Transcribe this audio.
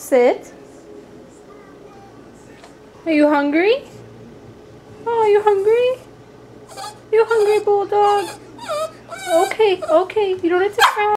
Sit. Are you hungry? Oh, are you hungry? You hungry, Bulldog? Okay, okay. You don't have to cry.